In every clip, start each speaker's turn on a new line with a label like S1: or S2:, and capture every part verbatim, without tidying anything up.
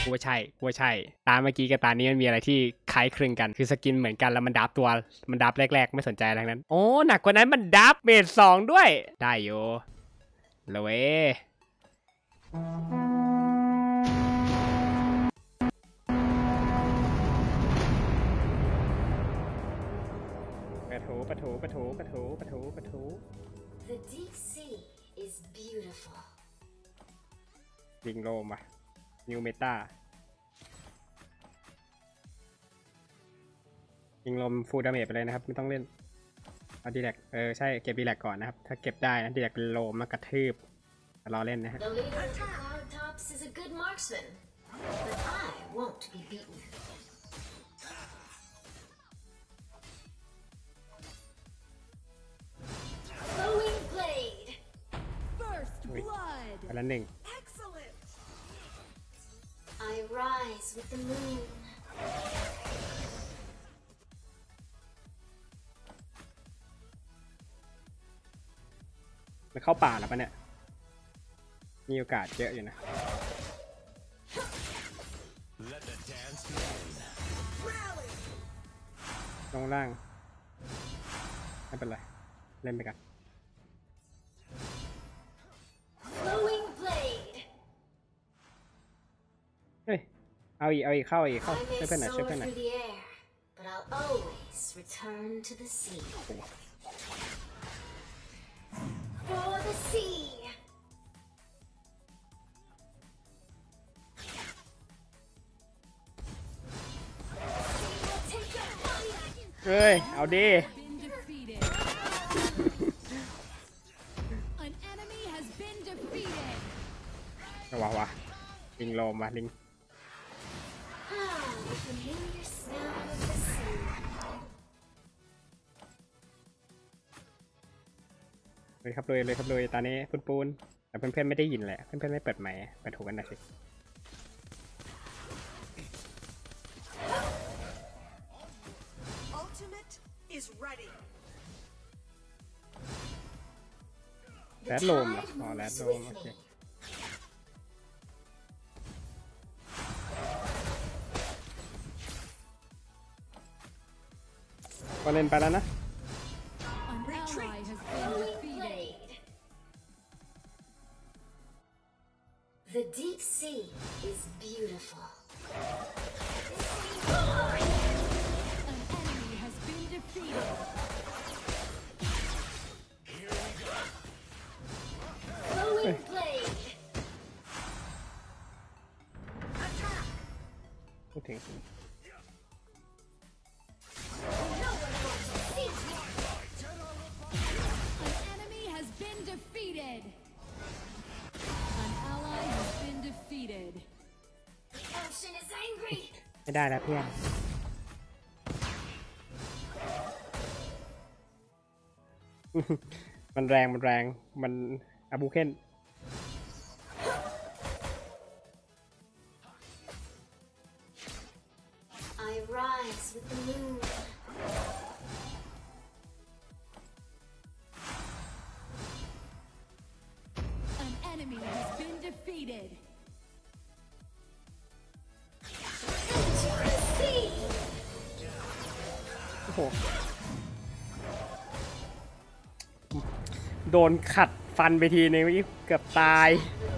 S1: กูว่าใช่กูว่าใช่ตาเมื่อกี้กับตานี้มันมีอะไรที่คล้ายคลึงกันคือสกินเหมือนกันแล้วมันดับตัวมันดับแรกๆไม่สนใจอะไรทั้งนั้นโอ้หนักกว่านั้นมันดับเบสสองด้วยได้โยเลยเว้ยปะถูปะถูปะถูปะถูปะถูปะถู
S2: The deep sea is beautiful
S1: ลิงโลมอ่ะนิวเมตายิงลมฟูลดาเมจไปเลยนะครับไม่ต้องเล่นเอาดีแลกเออใช่เก็บดีแลกก่อนนะครับถ้าเก็บได้นะดีแลกเป็นโลมมากระทืบรอเล่นนะฮะ
S2: The leader of the Cloud Tops is a good marksman, but I won't be beaten. Flowing blade.
S3: First blood.
S1: ไปละหนึ่ง
S3: Excellent.
S2: I rise with the moon.
S1: มันเข้าป่าแล้วปะเนี่ยมีโอกาสเยอะอยู่นะลงล่างไม่เป็นไรเล่นไปกัน
S2: Flowing blade.
S1: เฮ้ยเอาอีกเอาอีกเข้าอีกเข้า
S2: I
S1: ช่วย
S2: may
S1: เพื่อนหน่อยช่วย
S2: soar
S1: เพื่อนหน่อย
S2: through the air, but I'll always return to the sea. For the sea.
S1: เฮ้ยเอาดิ
S3: Been defeated. An enemy has been defeated.
S1: วะวะลิงโลมวะลิง
S2: Ah, the familiar smell of the sea.
S1: เลยครับเลยเลยครับเลยตอนนี้ปูนปูนแต่เพื่อนๆไม่ได้ยินแหละเพื่อนๆไม่เปิดไมค์เปิดหูกันหน่อยสิ
S3: Ultimate is ready.
S1: แรดโลมเหรออ๋อแรดโลมโอเคก็เล่นไปแล้วนะ
S3: An ally has been
S2: Flowing
S3: defeated.
S2: blade. The deep sea is beautiful.
S3: An enemy has been defeated.
S2: Flowing blade.
S1: พูดถึง
S3: An enemy has been defeated. An ally has been defeated.
S2: The ocean is angry.
S1: ไม่ได้แล้วเพื่อน มันแรงมันแรงมันอาบูเคน
S2: I rise with the moon.
S3: An enemy has been defeated.
S2: Into the sea.
S1: โอ้โหโดนขัดฟันไปทีนึงเมื่อกี้เกือบตาย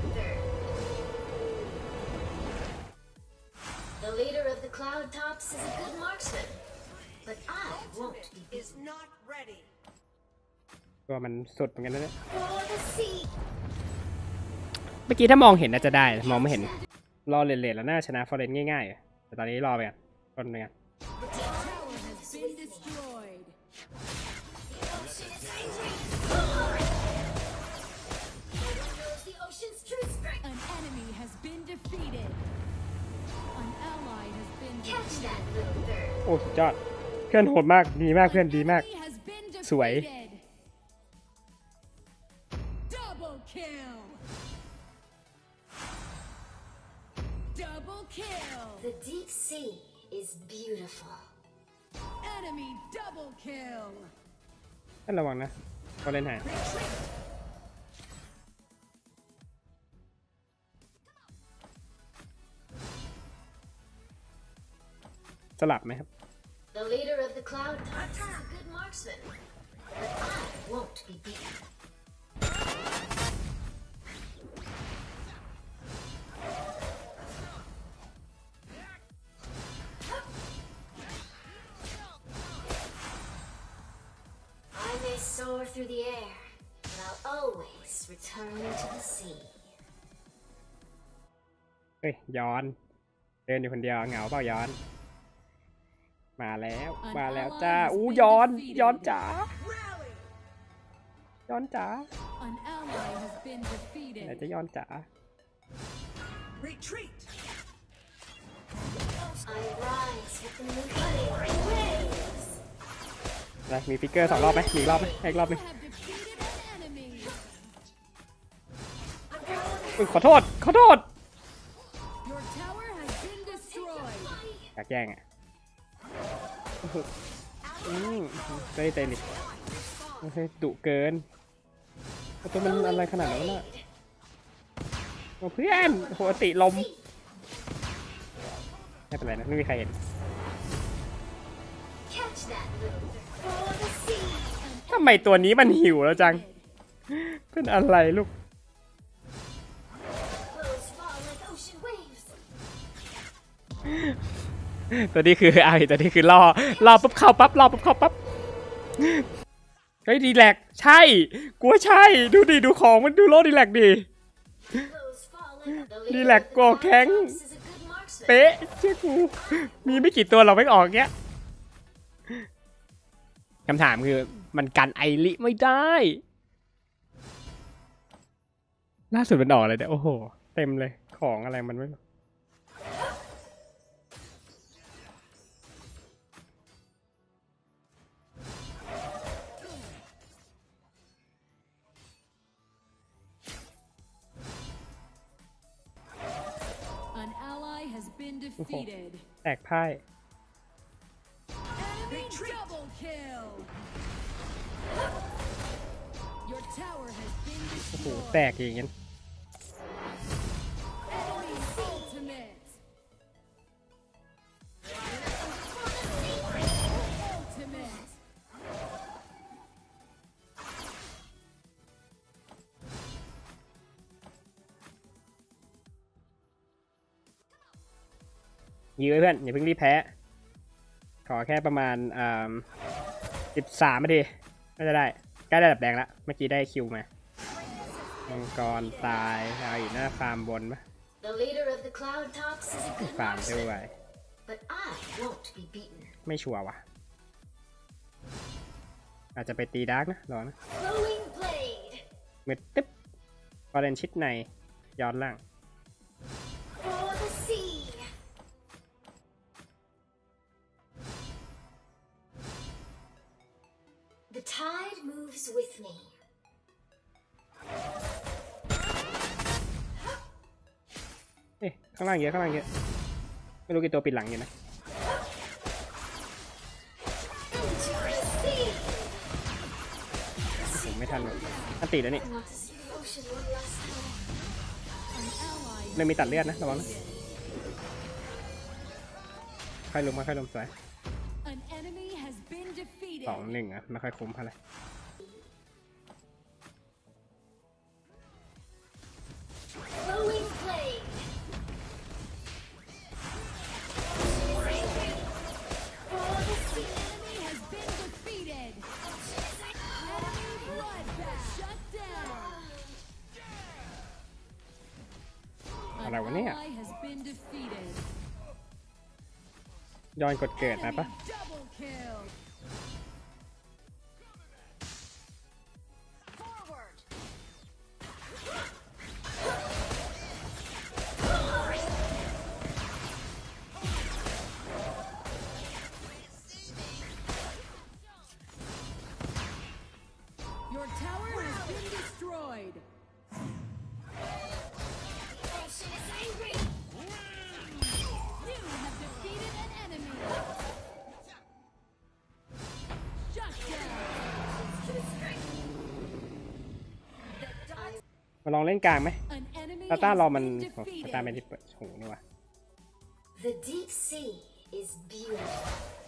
S2: The leader of the Cloud Tops is a good marksman, but I won't be
S3: Is not ready.
S1: ตัวมันสุดเหมือนกันนะเนี่ย
S2: for the sea.
S1: เมื่อกี้ถ้ามองเห็นน่าจะได้มองไม่เห็นรอเลนๆแล้วน่าชนะฟอร์เรนง่ายๆแต่ตอนนี้รอไปกันต้นไปกัน
S3: Tower has been destroyed.
S2: The ocean is angry. Everyone knows the ocean's true strength.
S3: An enemy has been defeated. An ally has been
S2: Catch
S3: defeated.
S2: that, little bird.
S1: โอ้สุดยอดเพื่อนโหดมากดีมากเพื่อนดีมาก
S3: Enemy has been
S1: สวย
S3: defeated. Double kill. Double kill.
S2: The deep sea is beautiful.
S3: Enemy double kill.
S1: ท่านระวังนะฟอร์เรนหาย
S3: An
S1: สลับไหมครับ
S2: The leader of the Cloud Tops is a good marksman, but I won't be beaten. I may soar through the air, but I'll always return to the sea.
S1: เฮ้ยย้อนเดินอยู่คนเดียวเหงาเปล่าย้อน มาแล้วมาแล้วจ้าอู้ย้อนย้อนจ๋าย้อนจ๋า
S3: An ally has been
S1: ไหน
S3: defeated.
S1: จะย้อนจ๋า
S4: Retreat!
S2: I rise with the cutting waves.
S1: อะไรมีฟิกเกอร์สองรอบไหมมีอีกรอบไหมให้อีกรอบหนึ
S3: You
S1: ง
S3: have defeated an enemy.
S1: อุ๊ยขอโทษขอโทษ
S3: Your tower has been destroyed.
S1: อยากแย่งอ่ะอืมเต้ยเต้ยดิไม่ใช่ดุเกินตัวมันอะไรขนาดนั้นน่ะโอ้เพื่อนโหติลมไม่เป็นไรนะไม่มีใครเห็น
S2: Catch that little for the sea.
S1: ทำไมตัวนี้มันหิวแล้วจังเป็นอะไรลูก
S2: Blows fall like ocean waves.
S1: ตัวนี้คือไอ้ตัวนี้คือล่อล่อปุ๊บเข้าปั๊บล่อปุ๊บเข้าปั๊บเฮ้ยดีแลกใช่กูว่าใช่ดูดิดูของมันดูโลดีแลกดิ
S2: Blows fall like the
S1: Đi
S2: leader
S1: lạc
S2: of the
S1: cô
S2: Cloud
S1: kháng.
S2: Tops is a good marksman.
S1: เป๊ะเชื่อกูมีไม่กี่ตัวเราไม่ออกเงี้ยคำถามคือมันกันไอริไม่ได้ล่าสุดมันออกเลยเนี่ยโอ้โหเต็มเลยของอะไรมันไม่
S3: An ally has been defeated.
S1: แตกพ่าย
S3: Enemy double kill. Your tower has been
S1: โอ้โห
S3: destroyed.
S1: แตกอย่างงี้
S3: Enemy ultimate. Ultimate.
S1: ยื้อไว้เพื่อนอย่าเพิ่งรีบแพ้ขอแค่ประมาณอ่าสิบสามนาทีน่าจะได้ใกล้ได้แบบแดงละเมื่อกี้ได้คิวมามังกรตายเอาอีกหน้าฟาร์มบนปะ
S2: The leader of the Cloud Tops is a good
S1: ฟาร์มด้
S2: marksman,
S1: วย
S2: but I won't be beaten.
S1: ไม่ชัวร์ว่ะอาจจะไปตีดาร์กนะรอนะ
S2: Flowing blade
S1: มืดตึ๊บพอเล่นชิดในย้อนล่าง
S2: for the sea. The tide moves with me.
S1: เอ๊ะข้างล่างเยอะข้างล่างเยอะไม่รู้กี่ตัวปิดหลังอยู่นะ
S2: Into the sea.
S1: ผมไม่ทันเลยอันติแล้วนี่
S2: I want to see the ocean one last time.
S3: An ally
S1: เลยมีตัดเลือดนะระวังนะค่อยลงมาค่อยลงสวย
S3: An enemy has been
S1: สอง
S3: defeated.
S1: หนึ่งอะไม่ค่อยคุ้มเท่าไหร่
S2: Flowing blade. For the sea.
S3: Enemy has been defeated. Enemy bloodbath. Shut down. An
S1: อะไรวะเนี่ย
S3: ally has been defeated.
S1: ย้อนกดเกิดนะปะ
S3: Enemy double kill.
S2: Forward.
S3: Your tower has been destroyed.
S2: The ocean is angry.
S3: You have defeated an enemy. Shut down.
S1: มาลองเล่นกลางไหม
S3: An enemy
S1: ตาต้ารอ
S3: has
S1: มัน
S3: been
S1: โอ้ตาต้าไม่ได้
S3: defeated.
S1: เปิดหูนี่วะ
S2: The deep sea is beautiful.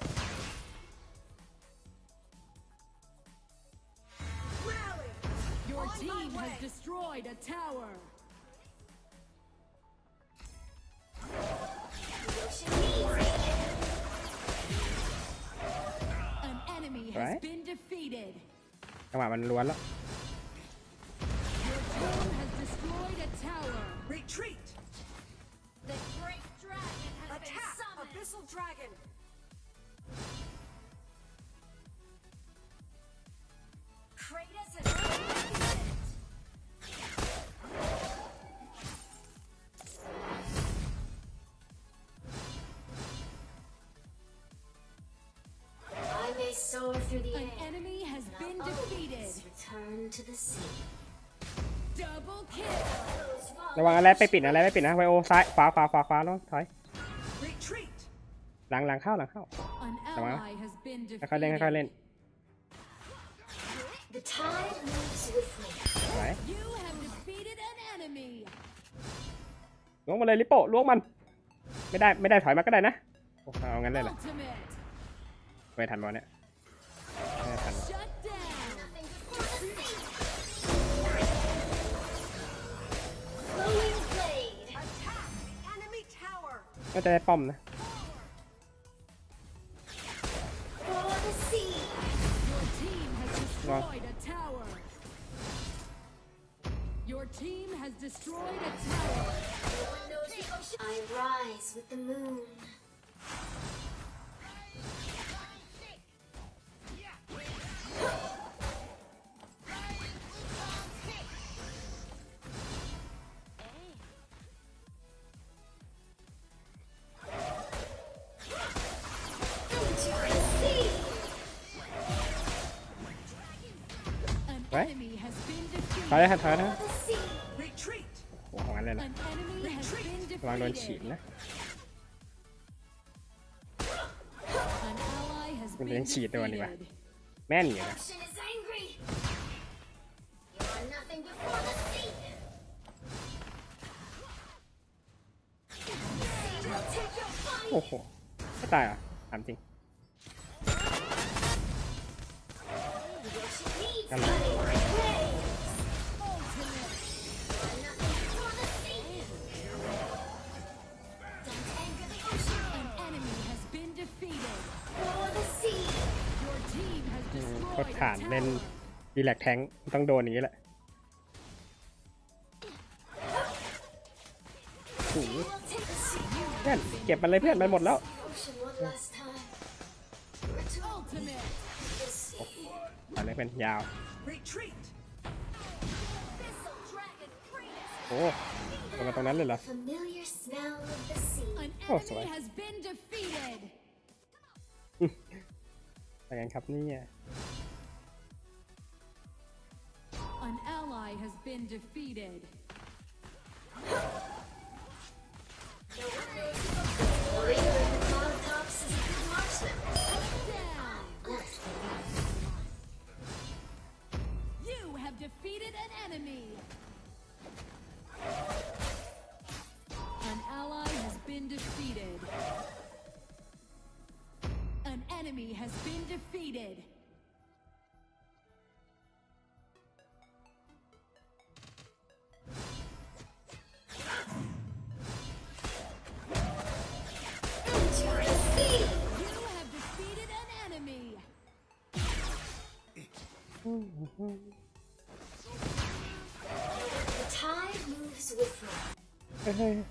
S3: Your team has destroyed a tower. An enemy has
S1: Right.
S3: been defeated.
S1: จังหวะมันล้วนแล้ว
S3: Your team has destroyed a tower.
S4: Retreat!
S2: The great dragon has been
S4: Attack!
S2: summoned.
S4: Abyssal dragon!
S2: Kratos has been defeated. I may soar through the
S3: An
S2: air,
S3: enemy has
S2: but
S3: been
S2: I'll
S3: defeated.
S2: always return to the sea.
S3: Double kill.
S2: Those
S1: ระวังอะไรไปปิดอะไรไปปิดนะไวโอซ้ายขวาขวาขวาขวาลงถอย
S4: Retreat!
S1: หลังหลังเข้าหลังเข้า
S3: An
S1: Come on.
S3: ally has been
S1: ค่อยๆเล่นค่อยๆ
S3: defeated.
S1: เล่น
S2: The tide moves with me.
S1: ไหว
S3: You have defeated an enemy.
S1: ล้วงมาเลยลิโป้ล้วงมัน ไม่ได้ไม่ได้ถอยมาก็ได้นะโอ้เอางั้นเลยเหรอ
S3: Ultimate.
S1: ไม่ทันวะเนี่ยไม่ทัน
S3: Shut down.
S2: Nothing before the sea. Flowing blade.
S4: Attack the enemy tower!
S1: ก็จะได้ป้อมนะ
S2: For the sea.
S3: Your team has destroyed a tower. Your team has destroyed a tower.
S2: No one knows the ocean. I rise with the moon. Into the sea.
S3: An
S1: Right.
S3: enemy has been
S1: ถอยเลย
S3: defeated.
S1: ครับถอยนะ
S2: For the sea.
S4: Retreat!
S1: โอ้โหงั้นเลยนะ
S3: An enemy has been
S1: ระวังโดนฉีด
S3: defeated.
S1: นะ
S3: An ally has
S1: มัน
S3: been
S1: ยังฉีดโดนดีกว่า
S3: defeated.
S1: แม่นอยู่นะ
S2: Ocean is angry. You are nothing before the sea. Sea will take your body.
S1: โอ้โหไม่ตายเหรอ่ะถามจริง
S2: The ocean needs
S1: Come on.
S2: money. Waves.
S3: Ultimate.
S2: You are nothing before the sea. Don't anger the ocean.
S3: An enemy has been defeated.
S2: For the sea.
S3: Your team has
S1: โคตร
S3: destroyed
S1: ฐาน
S3: a
S1: เล่น
S3: tower.
S1: ดีแลกแทงต้องโดนอย่างนี้แหละโอ้โห
S2: You will take the sea.
S1: เพื่อนเก็บมันเลยเพื่อนมันหมดแล้ว
S2: The ocean one last time. Return
S3: Ultimate.
S2: to the sea.
S1: ตอนนี้เป็นยาว
S4: Retreat!
S2: Abyssal dragon Kratos.
S1: โอ้ลงมาตรงนั้นเลยเหรอ
S2: Familiar smell of the sea.
S3: An
S1: Oh,
S3: enemy
S1: sorry.
S3: has been defeated.
S1: อะไรกันครับเนี่ย
S3: An ally has been defeated.
S2: No one knows the ocean. The leader of the cloud tops is a good marksman.
S3: Down.
S2: Good.
S3: You have defeated an enemy. An ally has been defeated. An enemy has been defeated.
S2: Into the sea.
S3: You have defeated an enemy.
S2: The tide moves with me.
S1: เฮ้ยเฮ้ย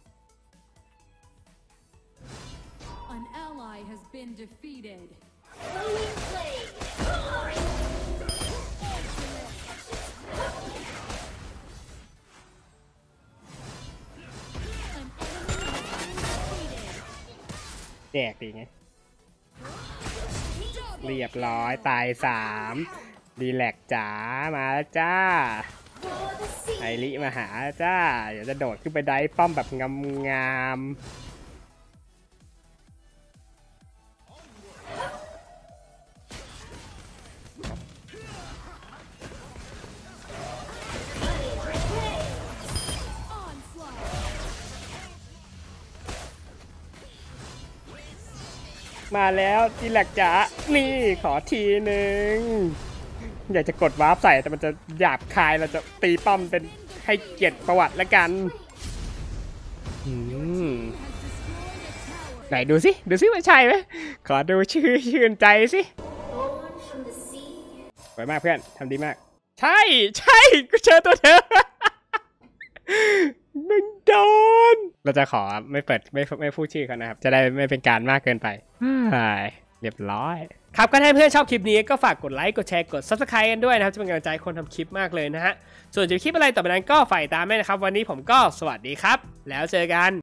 S3: An ally has been defeated.
S2: Flowing blade.
S3: An enemy has been defeated.
S1: แจกดีไง
S3: Double
S1: เรียบร้อย
S3: kill.
S1: ตายสามดีแลกจ๋ามาแล้วจ้า
S2: For the
S1: ไอ
S2: sea.
S1: ริมาหาจ้า เดี๋ยวจะโดดขึ้นไปได้ป้อมแบบงามมาแล้วทีแลกจ๋านี่ขอทีหนึ่งอยากจะกดวาร์ปใส่แต่มันจะหยาบคายเราจะตีป้อมเป็นให้เกียรติประวัติละกันอืมไหนดูสิดูสิว่าใช่ไหมขอดูชื่อชื่นใจสิ
S2: Born from the sea.
S1: สวยมากเพื่อนทำดีมากใช่ใช่กูเจอตัวเธอ มึงโดนเราจะขอไม่เปิดไม่ไม่พูดชื่อเขานะครับจะได้ไม่เป็นการมากเกินไปเรียบร้อยครับก็ถ้าเพื่อนชอบคลิปนี้ก็ฝากกดไลค์กดแชร์กด ซับสไครบ์ กันด้วยนะครับจะเป็นกำลังใจคนทำคลิปมากเลยนะฮะส่วนจะคลิปอะไรต่อไปนั้นก็ฝ่ายตามแม่นะครับวันนี้ผมก็สวัสดีครับแล้วเจอกัน